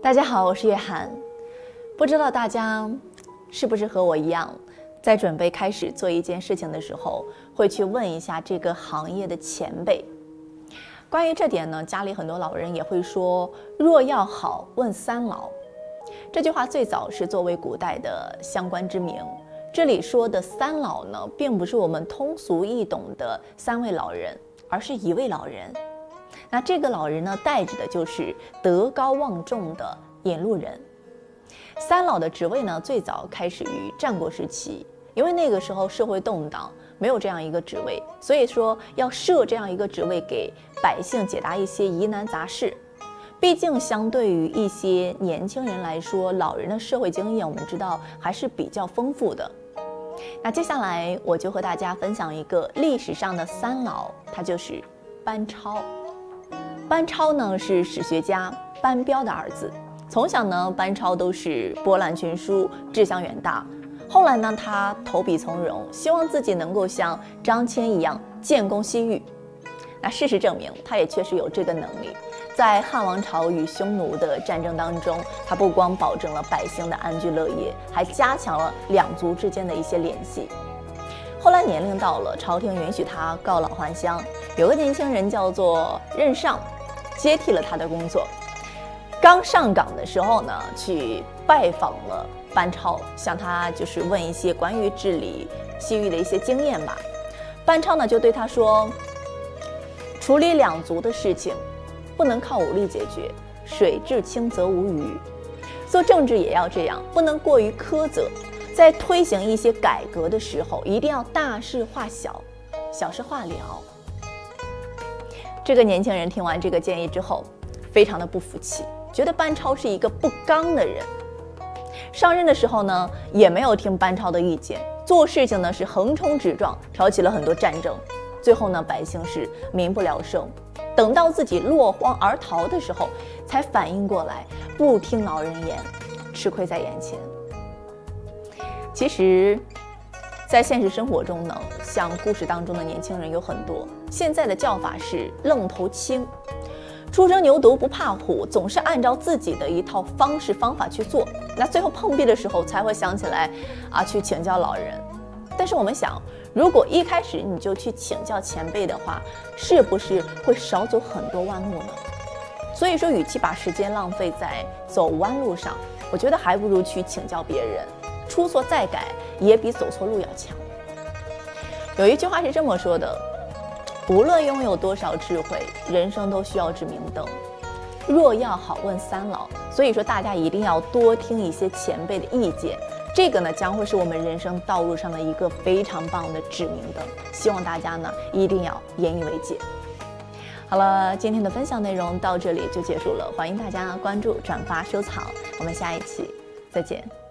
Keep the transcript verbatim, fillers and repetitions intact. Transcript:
大家好，我是叶涵。不知道大家是不是和我一样，在准备开始做一件事情的时候，会去问一下这个行业的前辈。关于这点呢，家里很多老人也会说“若要好，问三老”。这句话最早是作为古代的相关之名。这里说的三老呢，并不是我们通俗易懂的三位老人，而是一位老人。那这个老人呢，代指的就是德高望重的引路人。三老的职位呢，最早开始于战国时期，因为那个时候社会动荡，没有这样一个职位，所以说要设这样一个职位给百姓解答一些疑难杂事。毕竟相对于一些年轻人来说，老人的社会经验我们知道还是比较丰富的。那接下来我就和大家分享一个历史上的三老，他就是班超。班超呢是史学家班彪的儿子，从小呢班超都是博览群书，志向远大。后来呢他投笔从戎，希望自己能够像张骞一样建功西域。那事实证明，他也确实有这个能力。在汉王朝与匈奴的战争当中，他不光保证了百姓的安居乐业，还加强了两族之间的一些联系。后来年龄到了，朝廷允许他告老还乡，有个年轻人叫做任尚，接替了他的工作。刚上岗的时候呢，去拜访了班超，向他就是问一些关于治理西域的一些经验吧。班超呢就对他说，处理两族的事情不能靠武力解决，水至清则无鱼。做政治也要这样，不能过于苛责。在推行一些改革的时候，一定要大事化小，小事化了。这个年轻人听完这个建议之后，非常的不服气，觉得班超是一个不刚的人。上任的时候呢，也没有听班超的意见，做事情呢是横冲直撞，挑起了很多战争。最后呢，百姓是民不聊生。等到自己落荒而逃的时候，才反应过来，不听老人言，吃亏在眼前。其实在现实生活中呢，像故事当中的年轻人有很多，现在的叫法是愣头青，初生牛犊不怕虎，总是按照自己的一套方式方法去做，那最后碰壁的时候才会想起来啊，去请教老人。但是我们想，如果一开始你就去请教前辈的话，是不是会少走很多弯路呢？所以说，与其把时间浪费在走弯路上，我觉得还不如去请教别人，出错再改也比走错路要强。有一句话是这么说的，无论拥有多少智慧，人生都需要指明灯。若要好，问三老。所以说大家一定要多听一些前辈的意见，这个呢将会是我们人生道路上的一个非常棒的指明灯。希望大家呢一定要引以为戒。好了，今天的分享内容到这里就结束了，欢迎大家关注、转发、收藏，我们下一期再见。